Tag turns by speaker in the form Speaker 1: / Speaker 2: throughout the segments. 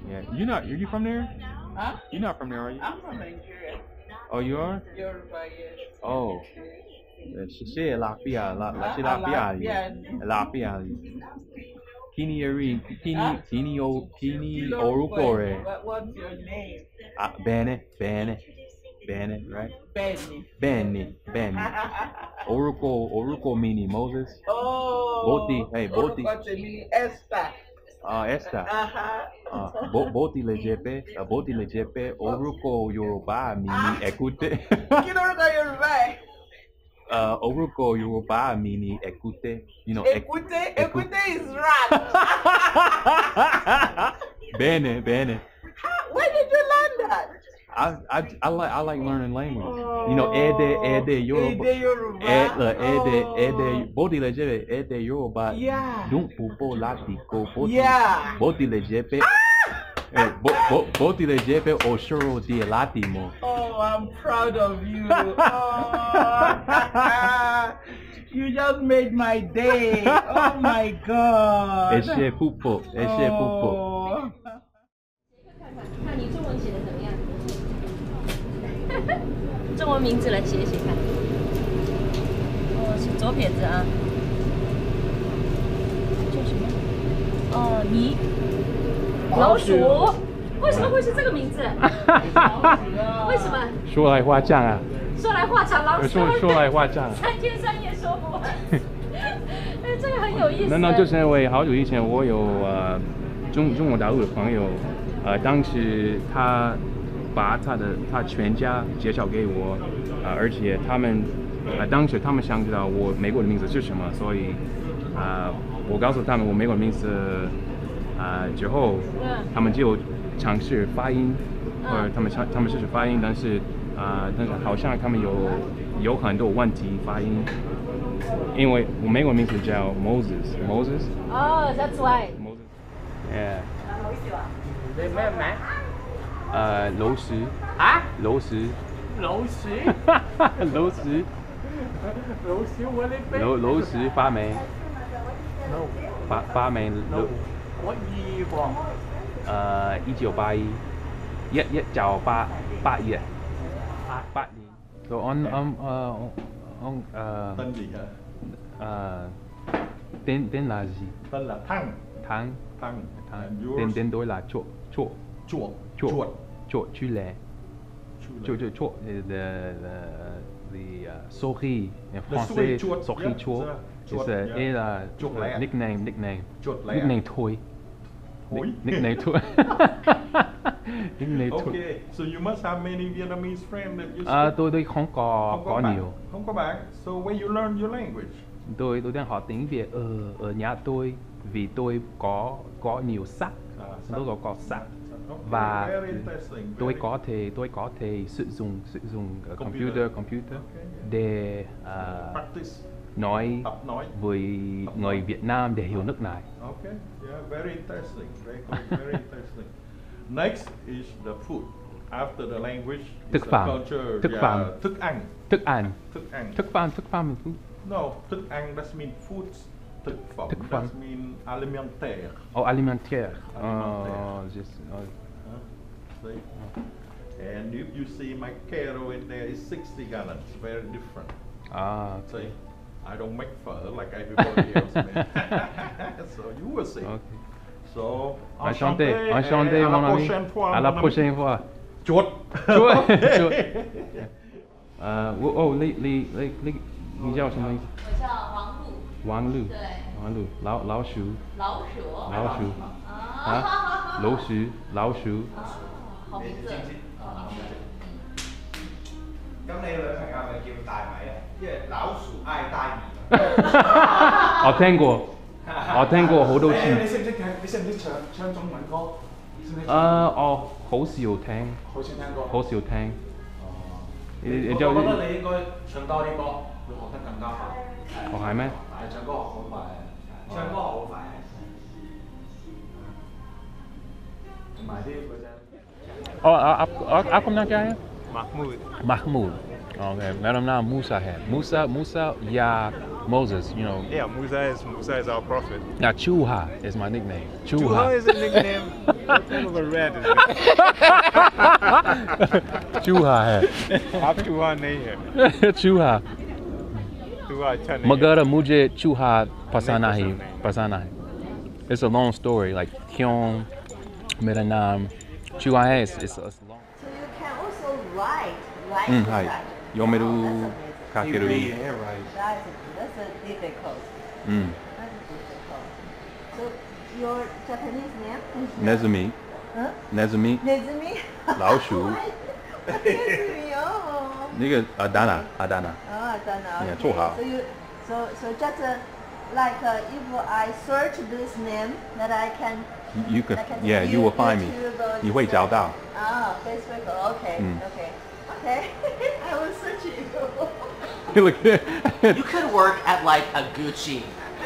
Speaker 1: Yeah. You're not. Are you from there?
Speaker 2: Huh?
Speaker 1: You're not from there, are you?
Speaker 2: I'm from Nigeria.
Speaker 1: Oh, you are?
Speaker 2: Yoruba, yes.
Speaker 1: Oh. Ṣé àlàáfíà àlàáfíà kí ni orí kí ni orúkọ rẹ?
Speaker 2: What's your name?
Speaker 1: Bene, right?
Speaker 2: Benny.
Speaker 1: Orúkọ mi ni Moses.
Speaker 2: Oh.
Speaker 1: Boti.
Speaker 2: Orúkọ tèmi ni Esther.
Speaker 1: Esther. Boti le jẹ́ orúkọ Yorùbá mi ni Èkúté.
Speaker 2: Kí lorúkọ Yorùbá ẹ?
Speaker 1: Orúkọ Yorùbá mi ni Èkúté. You know,
Speaker 2: Èkúté is rat.
Speaker 1: Bene.
Speaker 2: Where did you learn that?
Speaker 1: I like learning language. You know, Ede Yoruba. Boti le jẹ́ Ede Yoruba.
Speaker 2: Yeah.
Speaker 1: Dun pupo latiko.
Speaker 2: Yeah.
Speaker 1: Boti le jẹ́ Boti le jẹ́ Oshoro di Latimo.
Speaker 2: Oh, I'm proud of you. Oh, you just made my day. Oh my God.
Speaker 1: Eshe pupo.
Speaker 3: 看你中文写的怎么样？中文名字来写一写看。哦，是左撇子啊。叫什么？哦，你老鼠？为什么会是这个名字？为什么？
Speaker 1: 说来话长啊。
Speaker 3: 说来话长，老鼠。
Speaker 1: 说来话长。
Speaker 3: 3天3夜说不完。哎，这个很有意思。
Speaker 1: 那就是因为好久以前我有中国大陆的朋友，当时他把他全家介绍给我，而且当时他们想知道我美国的名字是什么，所以我告诉他们我美国的名字之后，他们就尝试发音，或者他们试试发音，但是好像他们有很多问题发音，因为我美国名字叫 Moses。
Speaker 3: Oh, that's why.
Speaker 1: Yeah.
Speaker 2: 你咩名？
Speaker 1: 老鼠。
Speaker 2: 啊？
Speaker 1: 老鼠。
Speaker 2: 老鼠？
Speaker 1: 老鼠。老鼠發明。發明。
Speaker 2: 我意喎。
Speaker 1: 1981。1981年。So on
Speaker 4: tên gì hả?
Speaker 1: tên là gì?
Speaker 4: Tên là Thăng.
Speaker 1: Tên tôi là chuột. Chuột chú lệ. Chuột the souris in français. Souris chuột. It's a nickname. Nickname thôi. Nickname thôi.
Speaker 4: Okay, so you must have many Vietnamese friends that you speak.
Speaker 1: Tôi không có nhiều.
Speaker 4: Không có bạn. So where you learn your language?
Speaker 1: Tôi đang học tiếng Việt ở nhà tôi vì tôi có nhiều sách. Tôi có sách. Và tôi có thể sử dụng computer để nói với người Việt Nam để hiểu nước này.
Speaker 4: Okay, yeah, very interesting. Very interesting. Next is the food. After the language,
Speaker 1: Thực
Speaker 4: the
Speaker 1: phẩm.
Speaker 4: culture.
Speaker 1: Thức ăn. Thức phẩm.
Speaker 4: No, thức ăn does mean foods. Thực phẩm does mean alimentaire.
Speaker 1: Oh, alimentaire.
Speaker 4: See? And if you see my kettle in there is 60 gallons, very different. See? I don't make phở like everybody else makes. So you will see.
Speaker 1: Okay.
Speaker 4: So,
Speaker 1: Enchanté mon ami. À la prochaine fois.
Speaker 4: Chuột.
Speaker 1: 你叫什么？
Speaker 3: 我叫王璐。
Speaker 1: 王璐，老鼠。
Speaker 3: 老鼠。好名字。
Speaker 5: 咁你女朋友係咪叫大米啊？因為老鼠愛大米。
Speaker 1: 我聽過好多次。
Speaker 5: 你識唔識聽？你識唔識唱中文歌？
Speaker 1: 我好少聽。好少聽。
Speaker 5: 我覺得你應該唱多啲歌，會學得更加快。
Speaker 1: 係咩？
Speaker 5: 係唱歌學好快，唱歌學好快。同埋啲嗰隻。
Speaker 1: Apa nama dia? Mahmud. Okay, Madam now Musa had. Musa, yeah, Moses, you know.
Speaker 6: Yeah, Musa is our prophet.
Speaker 1: Now Chuha is my nickname.
Speaker 6: Chuha is a nickname. What kind of a rat is it?
Speaker 1: Chuha hai.
Speaker 6: आप चूहा नहीं है.
Speaker 1: Chuha.
Speaker 6: चूहा अच्छा नहीं है.
Speaker 1: Magara mujhe chuha pasana hai. It's a long story. Like Kyong, mera naam, Chuha hai. It's long.
Speaker 7: So you can also write
Speaker 1: Hai.
Speaker 7: inside.
Speaker 1: Yomeru
Speaker 6: He
Speaker 1: kakeru.
Speaker 6: read and write.
Speaker 7: That's a difficult.
Speaker 1: Mm.
Speaker 7: That's difficult. So your Japanese name?
Speaker 1: Nezumi.
Speaker 7: Huh?
Speaker 1: Nezumi.
Speaker 7: Nezumi?
Speaker 1: Laoshu.
Speaker 7: Nezumi, oh.
Speaker 1: Nigga Adana.
Speaker 7: Oh, Dana.
Speaker 1: Yeah,
Speaker 7: Okay.
Speaker 1: Choha.
Speaker 7: So just like if I search this name, that I can.
Speaker 1: You can,
Speaker 7: I can
Speaker 1: yeah, you will find me.
Speaker 7: YouTube,
Speaker 1: 你会找到。
Speaker 7: Ah, Facebook. Okay.
Speaker 1: Mm.
Speaker 7: Okay. I will search you.
Speaker 1: Look at
Speaker 8: You could work at like a Gucci.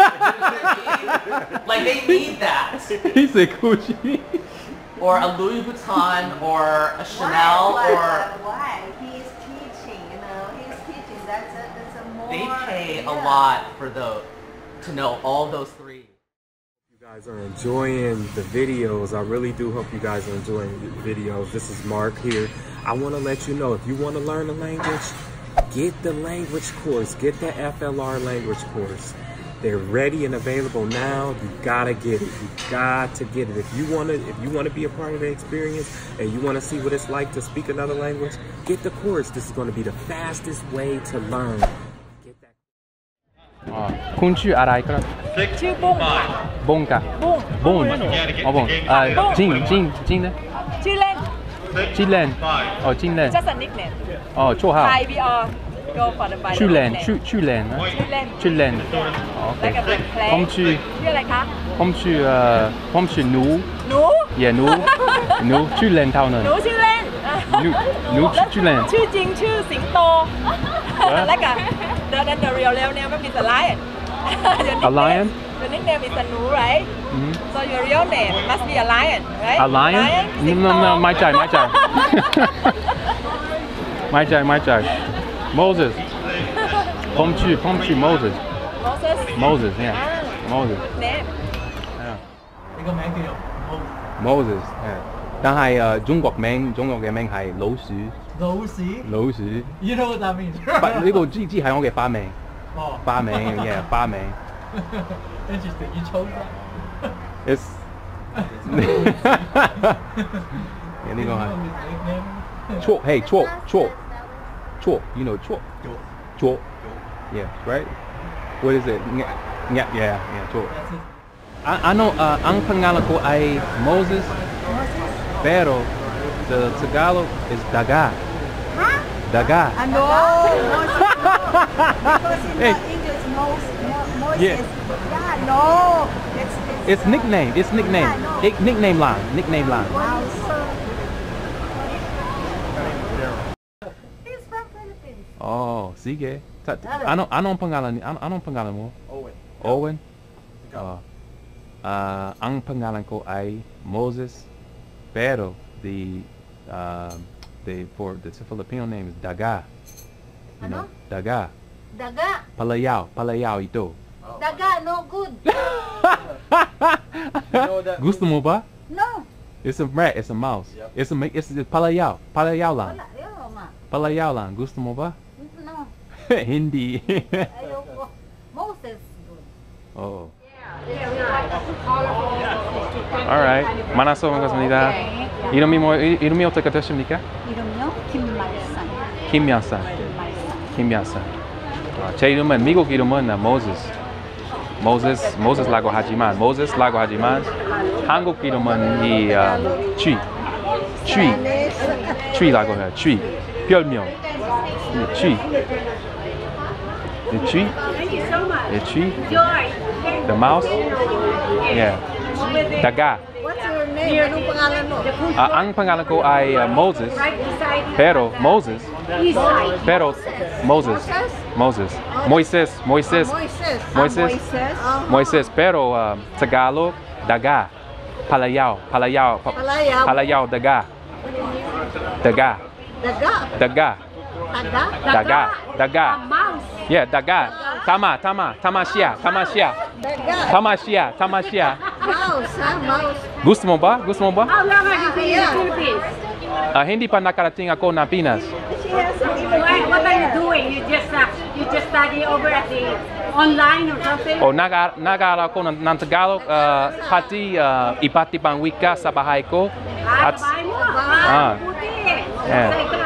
Speaker 8: Like they need that.
Speaker 1: He said Gucci.
Speaker 8: Or a Louis Vuitton or a Chanel
Speaker 7: Why? He's teaching, he's teaching. That's a more.
Speaker 8: They pay a lot for to know all those three.
Speaker 9: You guys are enjoying the videos. I really do hope you guys are enjoying the videos. This is Mark here. I want to let you know, if you want to learn a language, get the language course. Get the FLR language course. They're ready and available now. You gotta get it. You got to get it. If you want to be a part of the experience and you want to see what it's like to speak another language, get the course. This is going to be the fastest way to learn. Get that.
Speaker 1: คุณชื่ออะไรครับ
Speaker 3: ชื่อบุ้งค่ะ
Speaker 1: บงกะ
Speaker 3: บุ้ง
Speaker 1: บงอ๋อบงจริงนะ
Speaker 3: ชื่อเล่น
Speaker 1: ชื่อเล่นอ๋อจริงเล่น
Speaker 3: just a nickname
Speaker 1: อ๋อชั่วฮาว
Speaker 3: Thai we all go for the by
Speaker 1: ชื่อเล่น
Speaker 3: nickname
Speaker 1: ชื่อเล่นนะ
Speaker 3: ชื่อเล่น
Speaker 1: ชื่อเล่นอ๋อโอเค
Speaker 3: แล้วก็เป็นเพลง
Speaker 1: ผมชื่อ
Speaker 3: ชื่ออะไรคะ
Speaker 1: ผมชื่อหนู
Speaker 3: หนู
Speaker 1: อย่าหนูชื่อเล่นเท่านั้น
Speaker 3: หนูชื่อเล่น
Speaker 1: หนูชื่อเล่น
Speaker 3: ชื่อจริงชื่อสิงโต แล้วก็ the real name is a lion
Speaker 1: A lion?
Speaker 3: Your nickname is a หนู right
Speaker 1: Mhm.
Speaker 3: so your real name must be a lion right
Speaker 1: A lion?
Speaker 3: สิงโต
Speaker 1: No, ไม่ใช่ ไม่ใช่ Moses ผมชื่อ Moses
Speaker 3: Moses
Speaker 1: yeah Moses
Speaker 3: name
Speaker 8: Cái máy kia
Speaker 1: Moses 但係中國嘅名係老鼠
Speaker 8: You know what that means?
Speaker 1: 呢個只係我嘅花名
Speaker 8: Oh,
Speaker 1: 花名 yeah 花名
Speaker 8: interesting. You chose that.
Speaker 1: It's 呢個係 Chok, hey, Chok. You know Chok? Chok. Yeah, right? What is it? Yeah, Chok. Ano, ang pangalan ko ay Moses. Pero the Tagalog is Daga.
Speaker 7: Huh?
Speaker 1: Daga.
Speaker 7: No. Because in
Speaker 1: Hey.
Speaker 7: English, Moses.
Speaker 1: Yeah.
Speaker 7: Yeah, no.
Speaker 1: It's nickname.
Speaker 7: Yeah, no.
Speaker 1: Nickname lang.
Speaker 7: He's from Philippines.
Speaker 1: Oh, sige. Anong pangalan mo? Owen. Ang pangalan ko ay Moses. Pero the Filipino name is Daga. You know, Daga.
Speaker 7: Daga.
Speaker 1: Palayao ito.
Speaker 7: Daga, no good.
Speaker 1: Gusto mo ba?
Speaker 7: No.
Speaker 1: It's a rat, it's a mouse. It's palayao. Palayao lang.
Speaker 7: Wala, yun nga.
Speaker 1: Palayao lang. Gusto mo ba?
Speaker 7: No.
Speaker 1: Hindi.
Speaker 7: Ayoko. Moses good.
Speaker 1: Oh. Alright. 만나서 반갑습니다. 이름이 어떻게 되십니까?
Speaker 7: 이름요? 김말산.
Speaker 1: 김야산. 제 이름은 미국 이름은 Moses라고 하지만 한국 이름은 취라고 해요. 취. 별명. 취. The mouse? Yeah. Daga.
Speaker 7: What's your name? Anong pangalan mo?
Speaker 1: Ang pangalan ko ay Moses. Pero Moses. Moises. Pero Tagalog, Daga. Palayao, Daga.
Speaker 7: Daga.
Speaker 1: Daga. Daga. Daga.
Speaker 3: A mouse.
Speaker 1: Yeah, daga. Tama. Tamasya.
Speaker 7: Mouse, mouse.
Speaker 1: Gusto mo ba?
Speaker 3: How long have you been in the Philippines?
Speaker 1: Hindi pa nakarating ako na Pinas.
Speaker 3: What are you doing? You just study over at the online or something?
Speaker 1: Nag-aaral ko ng Tagalog, pati iba't ibang wika sa bahay ko.
Speaker 3: Bahay mo? Buti.
Speaker 1: Yeah.
Speaker 3: So, ito